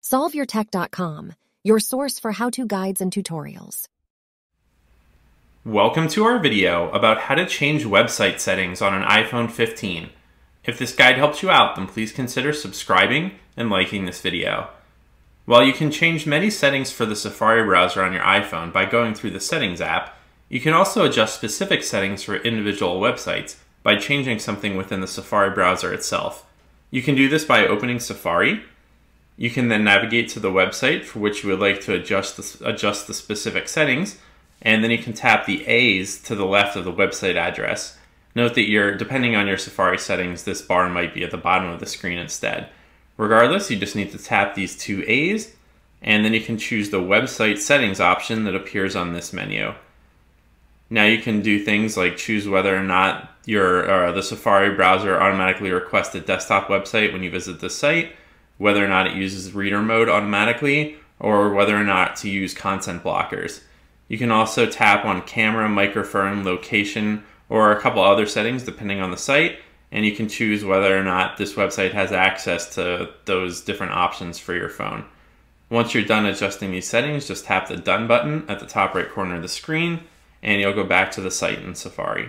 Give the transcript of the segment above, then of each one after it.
SolveYourTech.com, your source for how-to guides and tutorials. Welcome to our video about how to change website settings on an iPhone 15. If this guide helps you out, then please consider subscribing and liking this video. While you can change many settings for the Safari browser on your iPhone by going through the Settings app, you can also adjust specific settings for individual websites by changing something within the Safari browser itself. You can do this by opening Safari. You can then navigate to the website for which you would like to adjust the specific settings, and then you can tap the A's to the left of the website address. Note that depending on your Safari settings, this bar might be at the bottom of the screen instead. Regardless, you just need to tap these two A's, and then you can choose the website settings option that appears on this menu. Now you can do things like choose whether or not the Safari browser automatically requests a desktop website when you visit the site, whether or not it uses reader mode automatically, or whether or not to use content blockers. You can also tap on camera, microphone, location, or a couple other settings depending on the site, and you can choose whether or not this website has access to those different options for your phone. Once you're done adjusting these settings, just tap the Done button at the top right corner of the screen, and you'll go back to the site in Safari.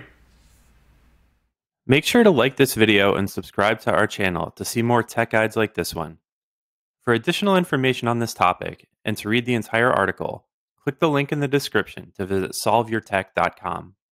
Make sure to like this video and subscribe to our channel to see more tech guides like this one. For additional information on this topic and to read the entire article, click the link in the description to visit SolveYourTech.com.